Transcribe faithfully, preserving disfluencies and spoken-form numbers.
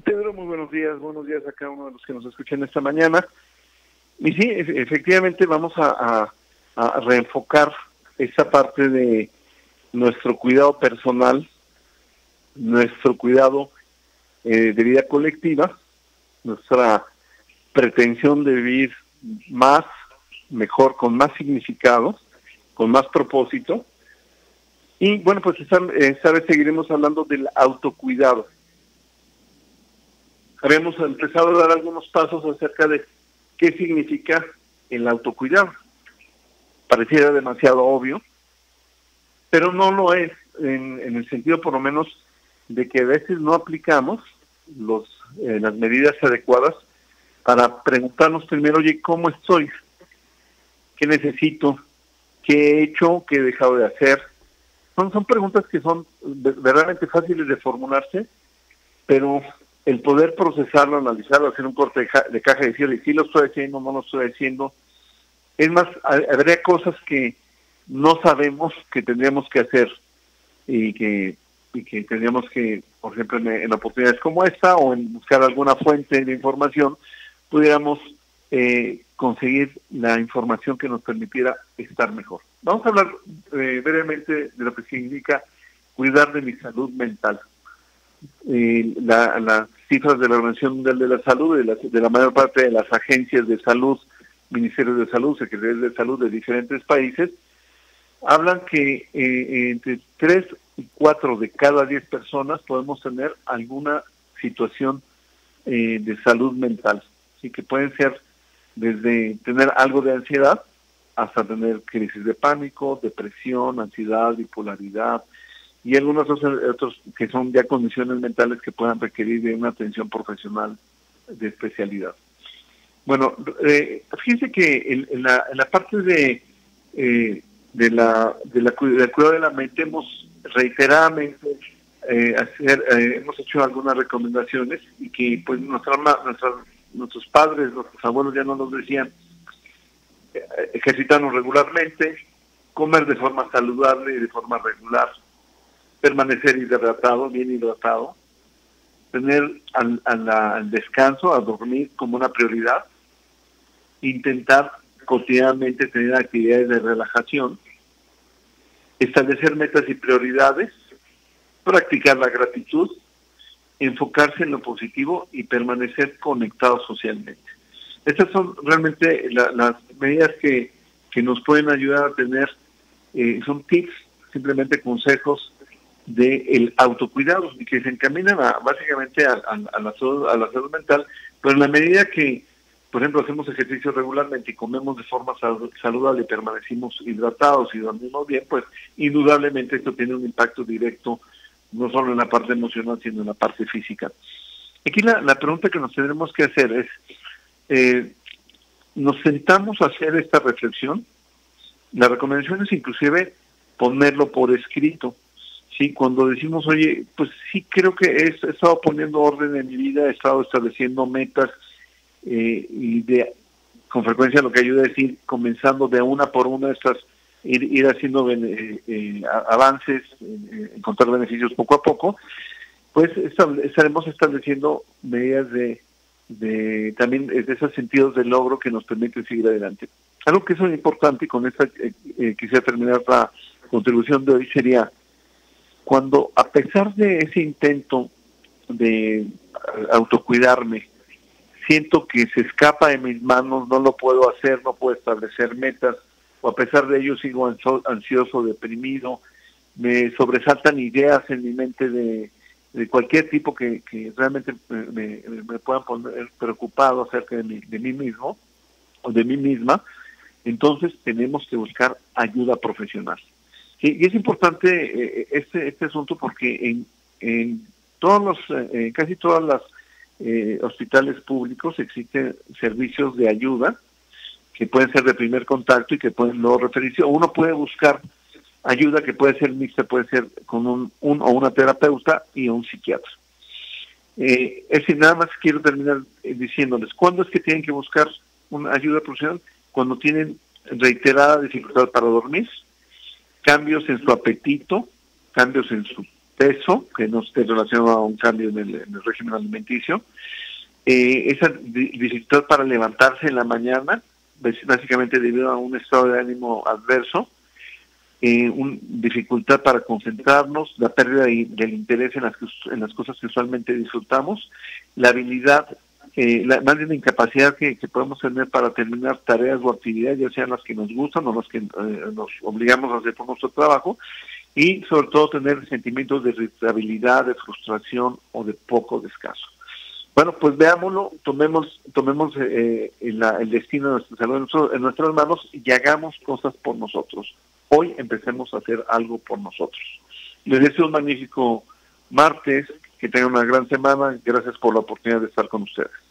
Pedro, muy buenos días, buenos días a cada uno de los que nos escuchan esta mañana. Y sí, efectivamente vamos a, a, a reenfocar esa parte de nuestro cuidado personal, nuestro cuidado eh, de vida colectiva, nuestra pretensión de vivir más, mejor, con más significado, con más propósito. Y bueno, pues esta, esta vez seguiremos hablando del autocuidado. Habíamos empezado a dar algunos pasos acerca de qué significa el autocuidado. Pareciera demasiado obvio, pero no lo es, en, en el sentido por lo menos de que a veces no aplicamos los, eh, las medidas adecuadas para preguntarnos primero, oye, ¿cómo estoy? ¿Qué necesito? ¿Qué he hecho? ¿Qué he dejado de hacer? Son, son preguntas que son verdaderamente fáciles de formularse, pero el poder procesarlo, analizarlo, hacer un corte de, ca de caja y decirle si lo estoy haciendo, no lo estoy haciendo. Es más, habría cosas que no sabemos que tendríamos que hacer y que, y que tendríamos que, por ejemplo, en, en oportunidades como esta o en buscar alguna fuente de información, pudiéramos eh, conseguir la información que nos permitiera estar mejor. Vamos a hablar eh, brevemente de lo que significa cuidar de mi salud mental. Eh, la, las cifras de la Organización Mundial de la Salud, de la, de la mayor parte de las agencias de salud, ministerios de salud, secretarías de salud de diferentes países, hablan que eh, entre tres y cuatro de cada diez personas podemos tener alguna situación eh, de salud mental. Así que pueden ser desde tener algo de ansiedad hasta tener crisis de pánico, depresión, ansiedad, bipolaridad, y algunos otros, otros que son ya condiciones mentales que puedan requerir de una atención profesional de especialidad. Bueno, eh, fíjense que en, en, la, en la parte de, eh, de la, de la del cuidado de la mente hemos reiteradamente eh, hacer, eh, hemos hecho algunas recomendaciones y que pues nuestra, nuestra, nuestros padres, nuestros abuelos ya nos los decían, eh, ejercitarnos regularmente, comer de forma saludable y de forma regular, permanecer hidratado, bien hidratado, tener al, al, al descanso, a dormir como una prioridad, intentar cotidianamente tener actividades de relajación, establecer metas y prioridades, practicar la gratitud, enfocarse en lo positivo y permanecer conectados socialmente. Estas son realmente la, las medidas que, que nos pueden ayudar a tener, eh, son tips, simplemente consejos del autocuidado y que se encaminan a, básicamente a, a, a, la salud, a la salud mental, pero en la medida que, por ejemplo, hacemos ejercicio regularmente y comemos de forma saludable y permanecimos hidratados y dormimos bien, pues indudablemente esto tiene un impacto directo no solo en la parte emocional, sino en la parte física. Aquí la, la pregunta que nos tendremos que hacer es, eh, ¿nos sentamos a hacer esta reflexión? La recomendación es inclusive ponerlo por escrito. Sí, cuando decimos, oye, pues sí creo que he, he estado poniendo orden en mi vida, he estado estableciendo metas eh, y de con frecuencia lo que ayuda es ir comenzando de una por una estas, ir, ir haciendo eh, eh, avances, eh, encontrar beneficios poco a poco, pues estable, estaremos estableciendo medidas de, de también de esos sentidos de logro que nos permiten seguir adelante. Algo que es muy importante y con esta eh, eh, quisiera terminar la contribución de hoy sería cuando a pesar de ese intento de autocuidarme, siento que se escapa de mis manos, no lo puedo hacer, no puedo establecer metas, o a pesar de ello sigo ansioso, deprimido, me sobresaltan ideas en mi mente de, de cualquier tipo que, que realmente me, me puedan poner preocupado acerca de mí, de mí mismo o de mí misma, entonces tenemos que buscar ayuda profesional. Sí, y es importante eh, este este asunto porque en, en todos los, eh, casi todas las eh, hospitales públicos existen servicios de ayuda que pueden ser de primer contacto y que pueden luego referirse. O uno puede buscar ayuda que puede ser mixta, puede ser con un, un o una terapeuta y un psiquiatra. Eh, es decir, nada más quiero terminar diciéndoles, ¿cuándo es que tienen que buscar una ayuda profesional? Cuando tienen reiterada dificultad para dormir, cambios en su apetito, cambios en su peso, que no esté relacionado a un cambio en el, en el régimen alimenticio, eh, esa di dificultad para levantarse en la mañana, básicamente debido a un estado de ánimo adverso, eh, un, dificultad para concentrarnos, la pérdida de, del interés en las, en las cosas que usualmente disfrutamos, la habilidad, eh, la, más bien la incapacidad que, que podemos tener para terminar tareas o actividades, ya sean las que nos gustan o las que eh, nos obligamos a hacer por nuestro trabajo, y sobre todo tener sentimientos de irritabilidad, de frustración o de poco descanso. Bueno, pues veámoslo, tomemos tomemos eh, la, el destino de nuestra salud en, nuestro, en nuestras manos y hagamos cosas por nosotros. Hoy empecemos a hacer algo por nosotros. Les deseo un magnífico martes, que tengan una gran semana. Gracias por la oportunidad de estar con ustedes.